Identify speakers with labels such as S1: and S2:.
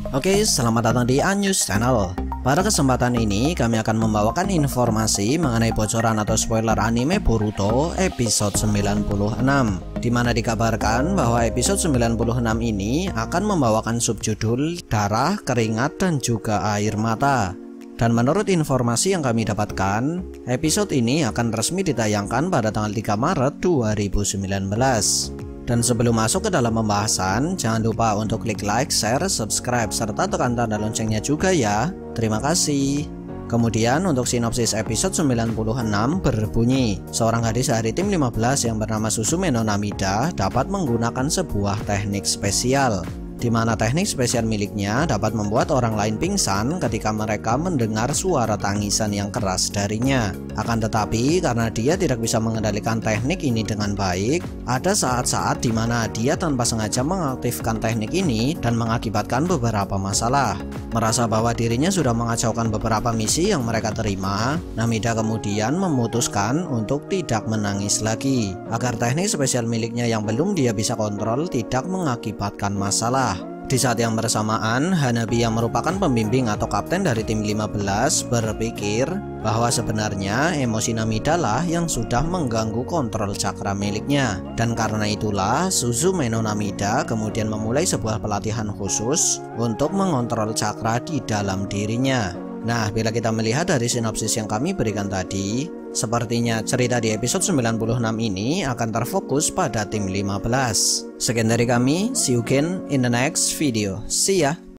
S1: Oke, selamat datang di Anyus Channel. Pada kesempatan ini kami akan membawakan informasi mengenai bocoran atau spoiler anime Boruto episode 96, di mana dikabarkan bahwa episode 96 ini akan membawakan subjudul Darah, Keringat, dan juga Air Mata. Dan menurut informasi yang kami dapatkan, episode ini akan resmi ditayangkan pada tanggal 3 Maret 2019. Dan sebelum masuk ke dalam pembahasan, jangan lupa untuk klik like, share, subscribe, serta tekan tanda loncengnya juga ya. Terima kasih. Kemudian untuk sinopsis episode 96 berbunyi, seorang gadis dari tim 15 yang bernama Suzume no Namida dapat menggunakan sebuah teknik spesial, di mana teknik spesial miliknya dapat membuat orang lain pingsan ketika mereka mendengar suara tangisan yang keras darinya. Akan tetapi karena dia tidak bisa mengendalikan teknik ini dengan baik, ada saat-saat di mana dia tanpa sengaja mengaktifkan teknik ini dan mengakibatkan beberapa masalah. Merasa bahwa dirinya sudah mengacaukan beberapa misi yang mereka terima, Namida kemudian memutuskan untuk tidak menangis lagi, agar teknik spesial miliknya yang belum dia bisa kontrol tidak mengakibatkan masalah. Di saat yang bersamaan, Hanabi yang merupakan pembimbing atau kapten dari tim 15 berpikir bahwa sebenarnya emosi Namida lah yang sudah mengganggu kontrol cakra miliknya. Dan karena itulah Suzume no Namida kemudian memulai sebuah pelatihan khusus untuk mengontrol cakra di dalam dirinya. Nah, bila kita melihat dari sinopsis yang kami berikan tadi, sepertinya cerita di episode 96 ini akan terfokus pada tim 15. Sekian dari kami, see you again in the next video. See ya!